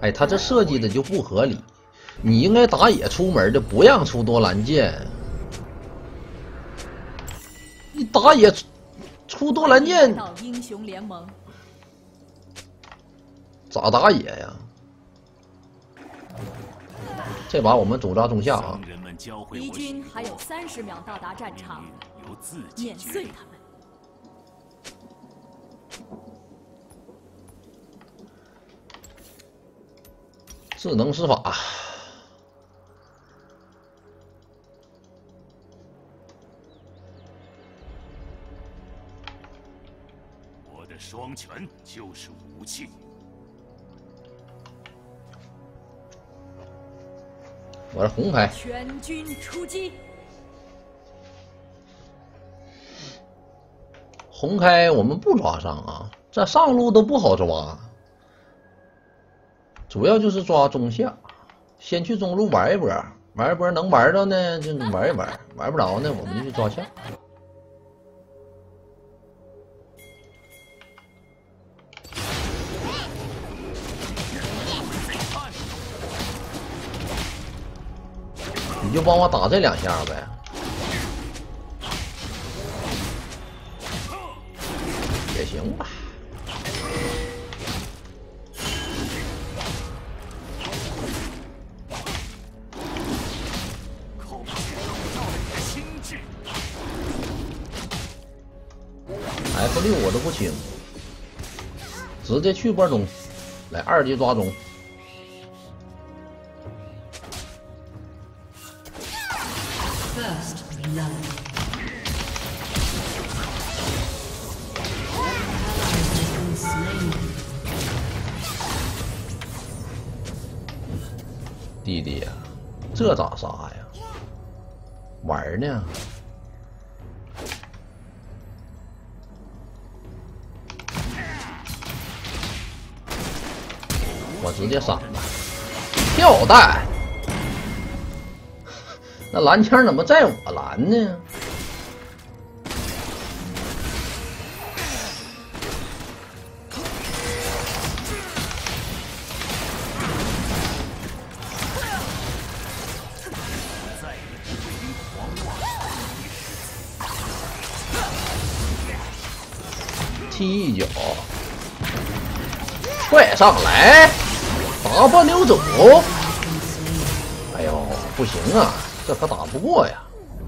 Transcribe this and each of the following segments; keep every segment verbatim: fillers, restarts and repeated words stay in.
哎，他这设计的就不合理。你应该打野出门的，不让出多兰剑。你打野出出多兰剑， 英雄联盟咋打野呀？这把我们主抓中下啊！ 敌军还有三十秒到达战场，碾碎他们。 智能施法。 我的双拳就是武器。 我是红牌。 全军出击。 红开我们不抓上啊，这上路都不好抓。主要就是抓中下，先去中路玩一波，玩一波能玩着呢就玩一玩，玩不着呢我们就去抓下。你就帮我打这两下呗。也行吧。F 六我都不清，直接去波中，来二级抓中。 First blood. Slain. 弟弟呀，这咋杀呀？玩呢？我直接闪了，跳弹。那蓝枪怎么在我蓝呢？踢一脚，踹上来，打波溜走。哎呦，不行啊，这可打不过呀。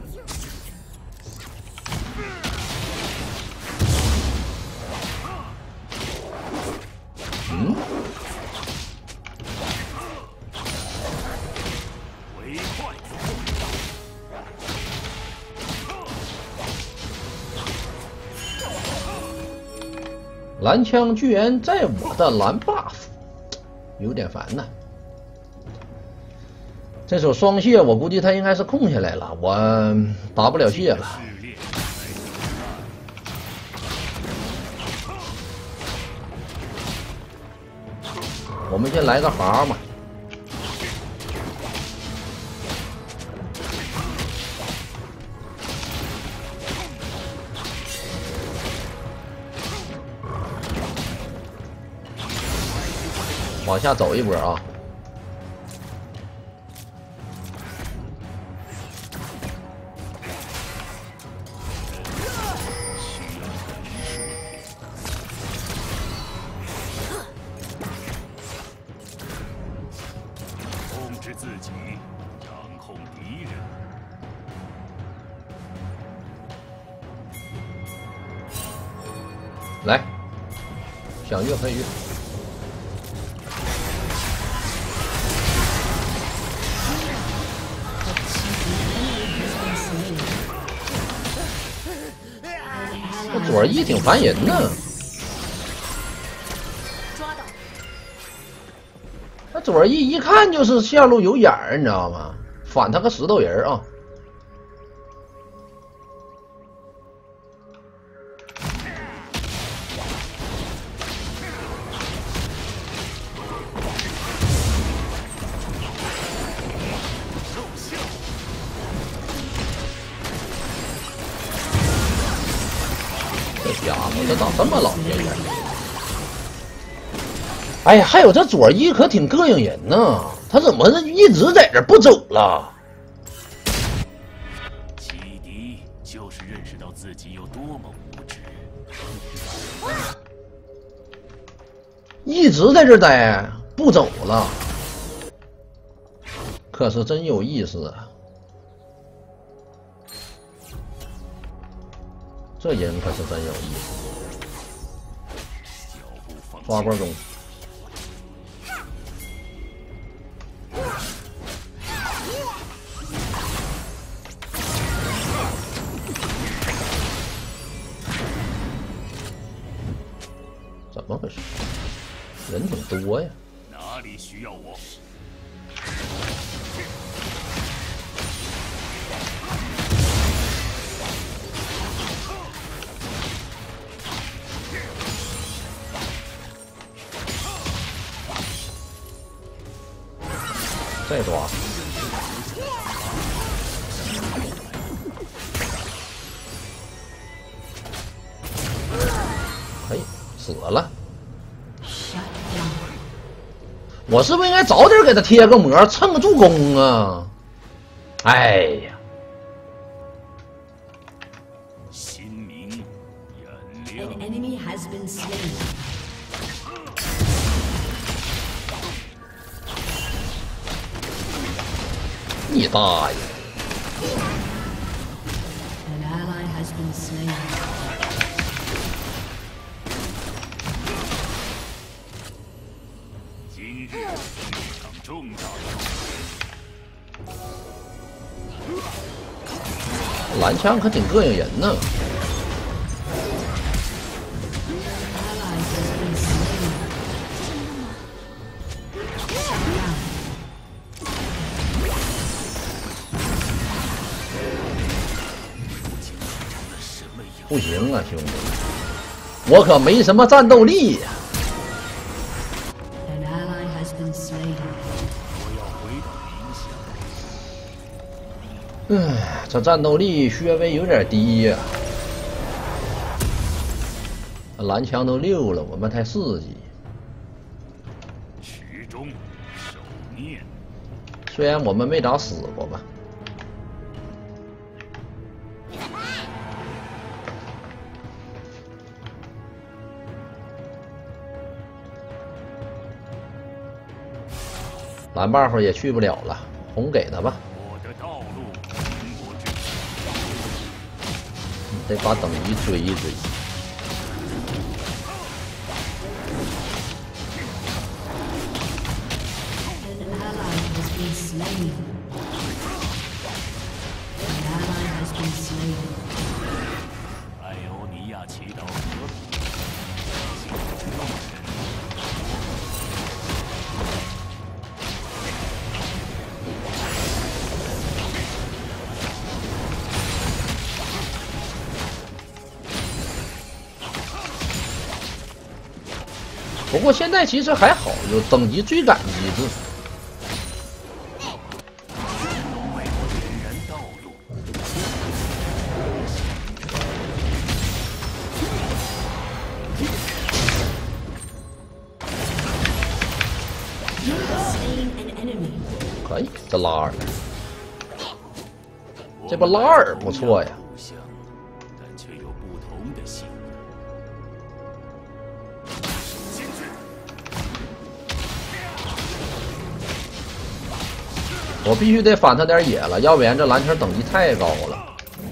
嗯。蓝枪居然在我的蓝 buff， 有点烦呐。这手双蟹我估计他应该是空下来了，我打不了蟹了。我们先来个蛤蟆。往下走一波啊！ 控制自己，掌控敌人。 来，想越可以越。这左一挺烦人呢。那左一一看就是下路有眼儿，你知道吗？反他个石头人啊！这家伙这咋这么老实呀？ 哎呀，还有这左一可挺膈应人呢，他怎么一直在这不走了？ 启迪就是认识到自己有多么无知。 一直在这待，不走了。可是真有意思啊！这人可是真有意思。抓关中。 怎么回事？人挺多呀！ 哪里需要我？ 再抓！哎，死了！ 我是不是应该早点给他贴个膜，蹭个助攻啊？哎呀！ 心明眼亮。 An enemy has been slain. 你大爷！ An ally has been slain. 今日一场重大的。 蓝枪可挺膈应人呢。 不行啊，兄弟，我可没什么战斗力呀、唉，这战斗力稍微有点低呀、蓝枪都六了，我们才四级。 池中守念。 虽然我们没咋死过吧。 蓝 buff 也去不了了，红给他吧。 我的道路并不直， 得把等级追一追。 艾欧尼亚祈祷和平。 不过现在其实还好，有等级追赶机制。可以，这拉尔，这不拉尔不错呀。 但却有不同的性格。 我必须得翻他点野了，要不然这蓝圈等级太高了。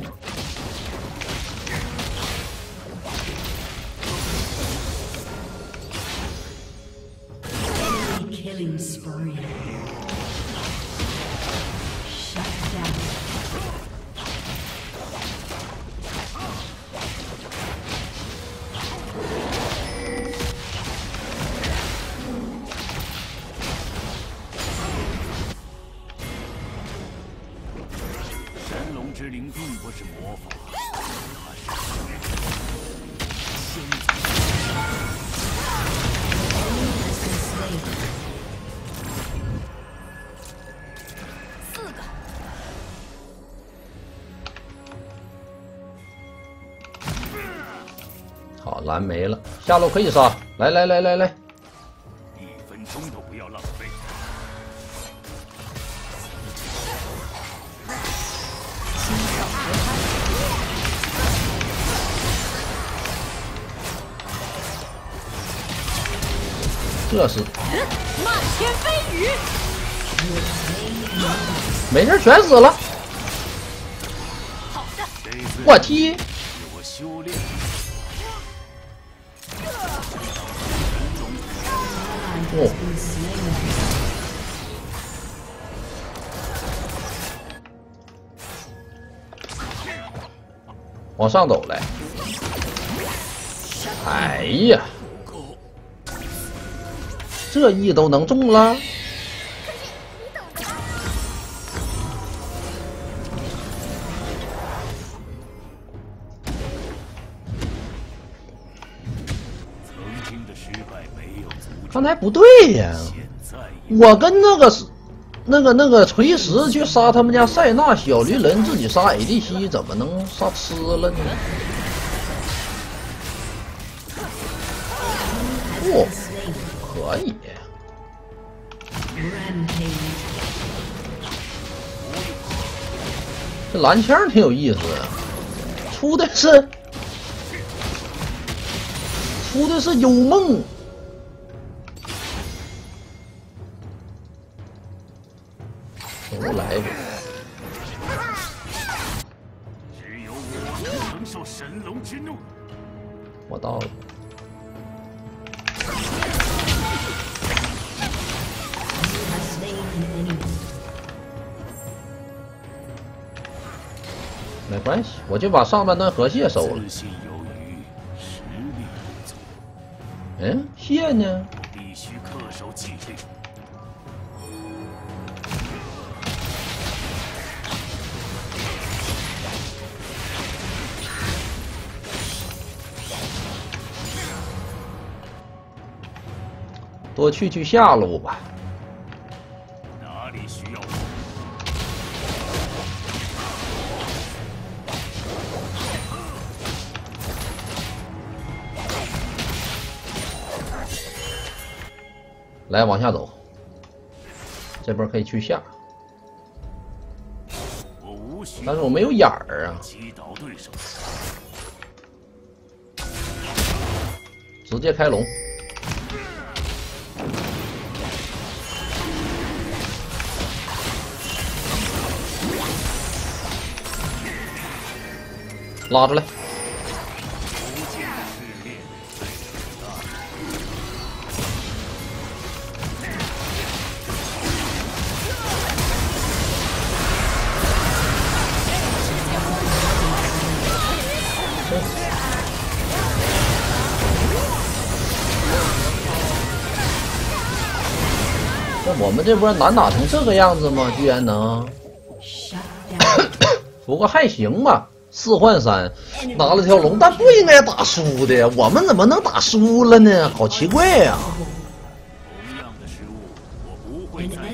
神龙之灵并不是魔法，它是仙四个。 好，蓝没了，下路可以杀！来来来来来， 一不要浪费。 这是漫天飞雨， 没事，全死了。 好的， 我踢。 我修炼。 哦。往上走来。哎呀，这一都能中了。刚才不对呀，我跟那个是那个那个锤石去杀他们家塞纳小驴人，自己杀 A D C 怎么能杀吃了呢？哦，可以。这蓝枪挺有意思，出的是出的是幽梦。我来吧。 只有我能承受神龙之怒。 我到了。没关系，我就把上半段河蟹收了。嗯，蟹呢？ 必须恪守纪律。 多去去下路吧。 哪里需要我？ 来，往下走。这边可以去下， 我无需， 但是我没有眼儿啊。 击倒对手。 直接开龙。拉出来。那我们这波难打成这个样子吗？居然能？不过还行吧。四换三，拿了条龙，但不应该打输的呀！我们怎么能打输了呢？好奇怪呀！ 同样的失误，我不会再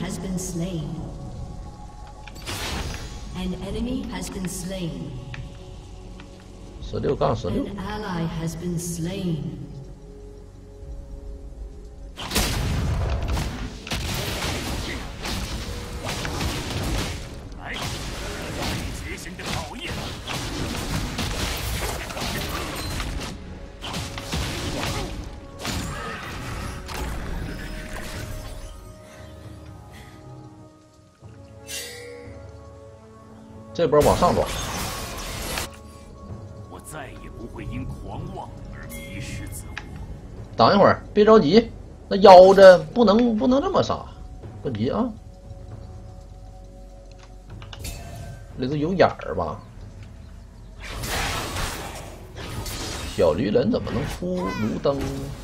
做。 十六杠十六。 来，季节性的考验。 这波往上走。 我再也不会因狂妄而迷失自我。 等一会儿，别着急，那腰着不能不能这么杀，不急啊。里头有眼儿吧？小驴人怎么能出炉灯？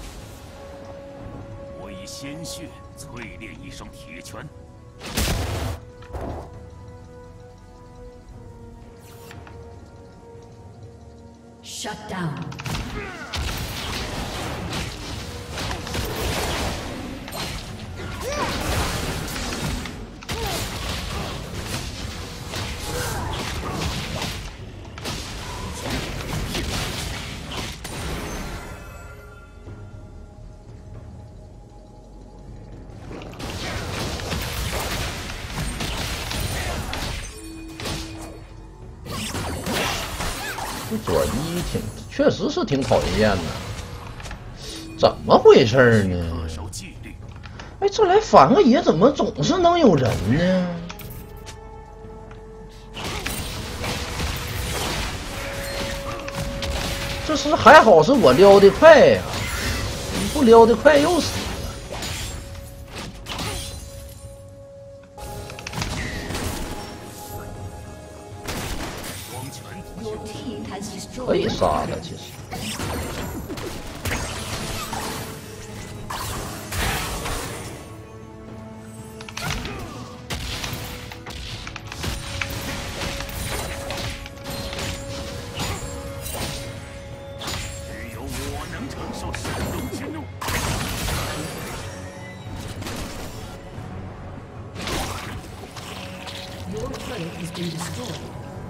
我以鲜血淬炼一双铁拳。 Shut down. 这左一挺确实是挺讨厌的，怎么回事呢？哎，这来反个野怎么总是能有人呢？这是还好是我撩的快呀、啊，你不撩的快又死了。 可以杀的，其实。 只有我能承受神龙之怒。 Your turret has been destroyed.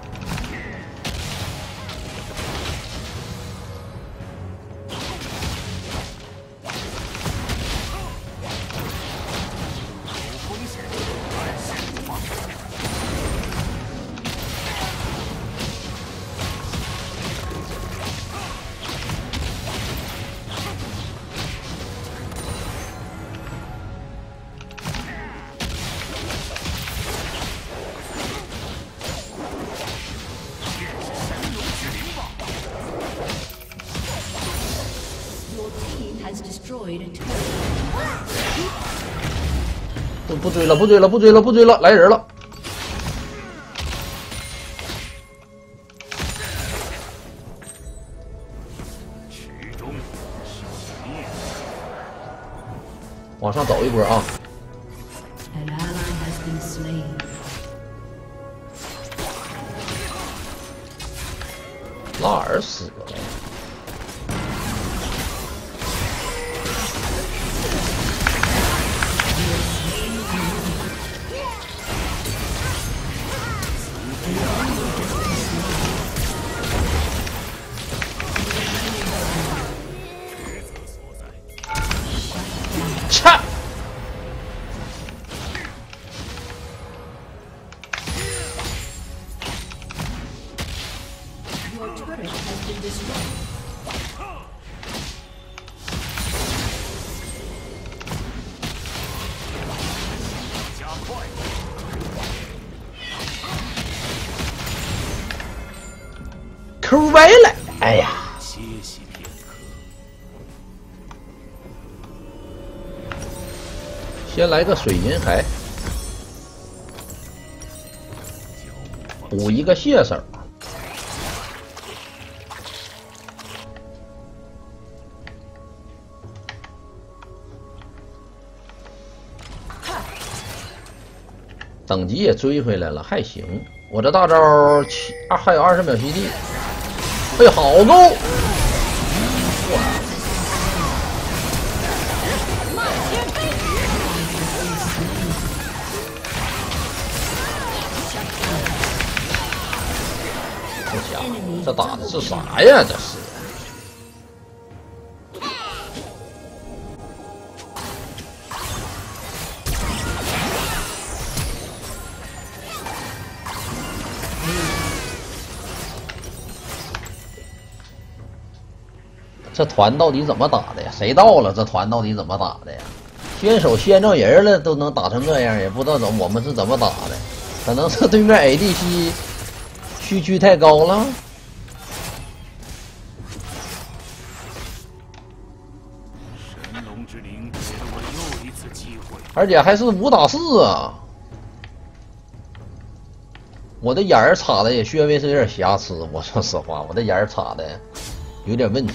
Destroyed a turret. 不不追了，不追了，不追了，不追了，来人了！往上走一波啊！ An ally has been slain. 拉尔死了。 切！ Your turret has been destroyed. 加快！ Q 歪了，哎呀！ 歇息片刻。 先来个水银海，补一个蟹手。等级也追回来了，还行。我这大招七啊，还有二十秒 C D， 哎呀，好够！这打的是啥呀？这是！这团到底怎么打的呀？谁到了？这团到底怎么打的呀？先手先着人了，都能打成这样，也不知道怎么我们是怎么打的？可能是对面 A D C 区区太高了。 而且还是五打四啊！我的眼儿插的也稍微是有点瑕疵，我说实话，我的眼儿插的有点问题。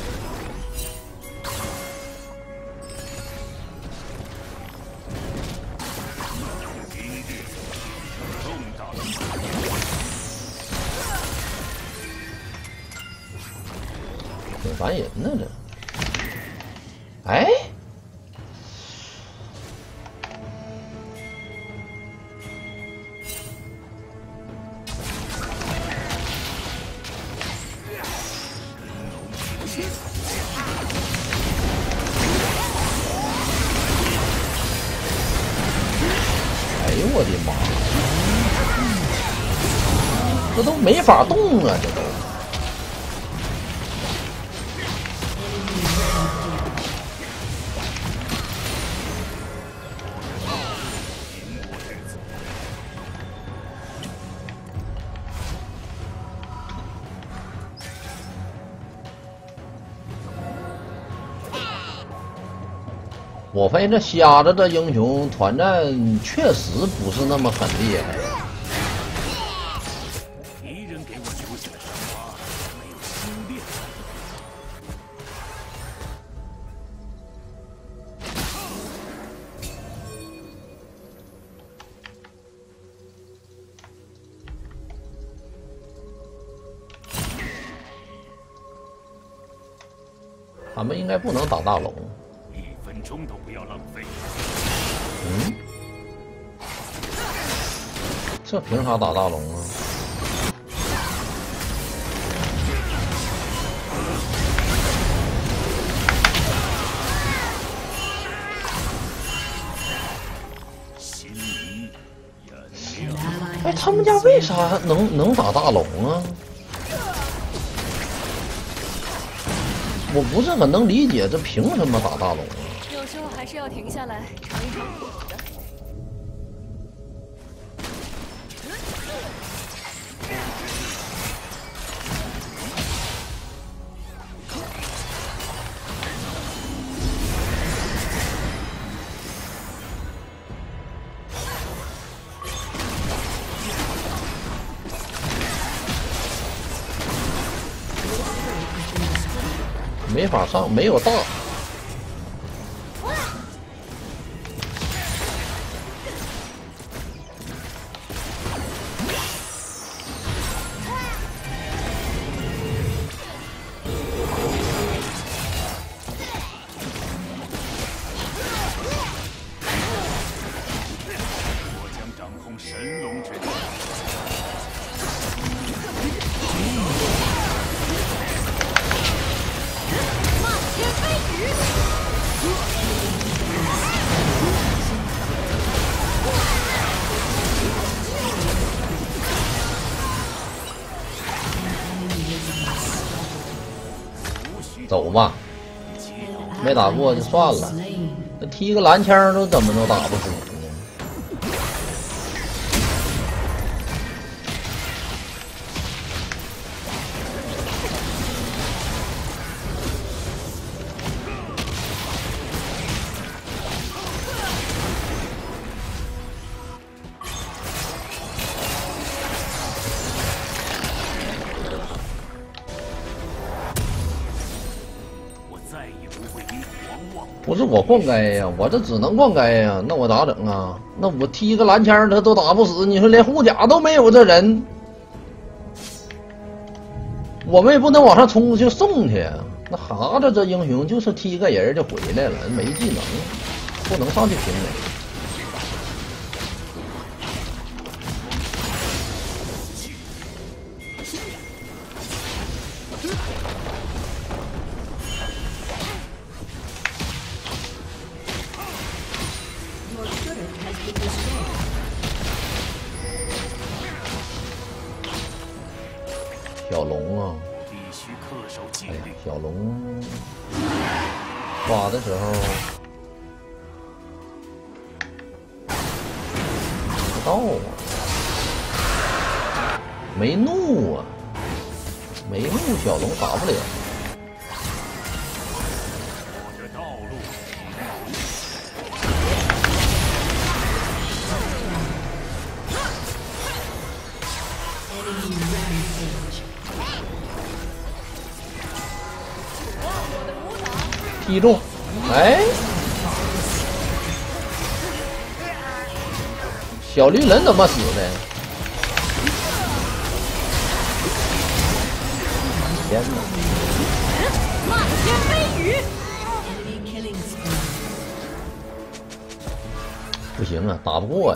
挺烦人的这，哎。 哎呦我的妈！这都没法动啊，这都。 我发现这瞎子这英雄团战确实不是那么很厉害。 敌人给我留下的伤疤没有修炼。 他们应该不能打大龙。 一分钟都不要浪费。 嗯，这凭啥打大龙啊？ 心明眼 An 亮， ally 哎， has 他们 been 家为 slain. 啥能能打大龙啊？我不是很能理解，这凭什么打大龙啊？ 有时候还是要停下来尝一尝苦的。 没法上，没有大。 我将掌控神龙之力。 走吧，没打过就算了。 Slain. 这踢个蓝枪都怎么都打不死呢？ 我再也不会因狂妄。 不是我灌溉呀，我这只能灌溉呀，那我咋整啊？那我踢个蓝枪他都打不死，你说连护甲都没有这人，我们也不能往上冲就送去啊。那哈子这英雄就是踢个人就回来了，没技能，不能上去平人。 Your turret has been destroyed. 小龙啊， 必须恪守纪哎呀律。， 小龙抓的时候不到啊，没怒啊，没怒，小龙打不了。 我的道路平 Enemy rampage. 踢中，哎，小绿人怎么死的？天哪！ 漫天飞雨， Enemy killing spree. 不行啊，打不过呀。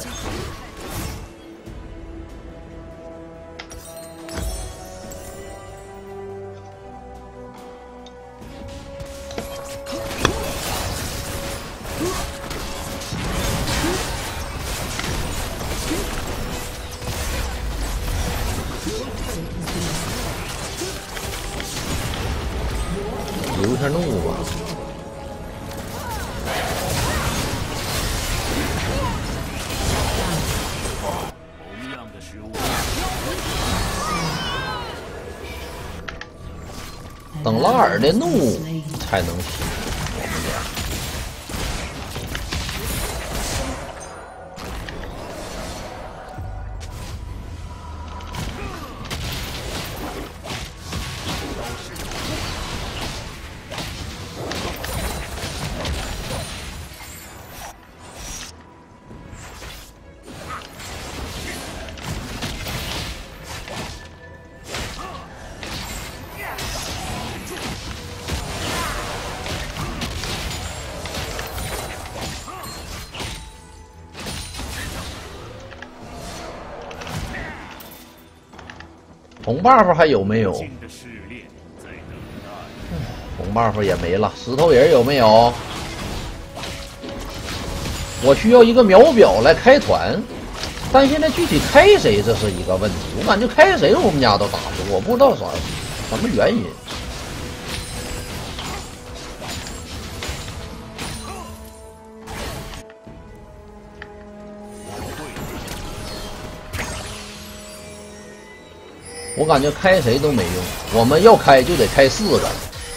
留下怒吧。 同样的失误， 等拉尔的怒 Slain. 才能起。我们家红 buff 还有没有？红 buff 也没了。石头人有没有？我需要一个秒表来开团，但现在具体开谁这是一个问题。我感觉开谁我们家都打不过，我不知道啥什么原因。我感觉开谁都没用，我们要开就得开四个。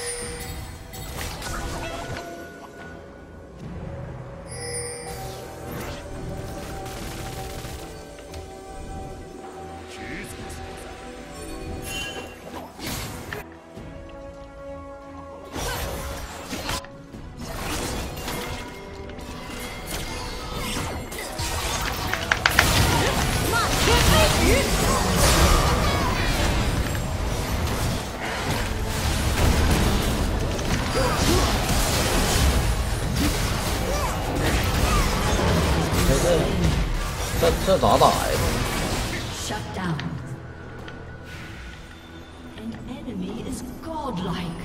这这咋打呀？ Shut down. An enemy is godlike.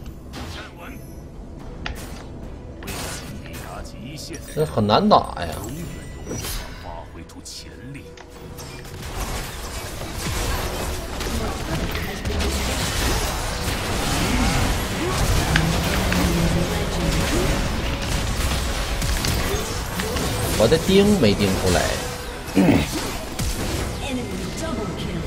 这很难打呀。 永远都无法发挥出潜力。 我的钉没钉出来。 Enemy double kill.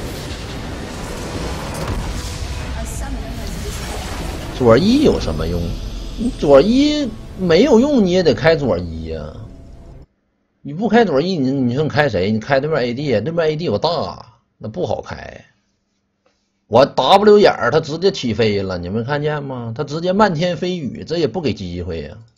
A summoner has disconnected. 左一有什么用？你左一没有用，你也得开左一呀、啊。你不开左一，你你说你开谁？你开对面 A D， 对面 A D 有大，那不好开。我 W 眼儿，他直接起飞了，你们看见吗？他直接漫天飞雨，这也不给机会呀、啊。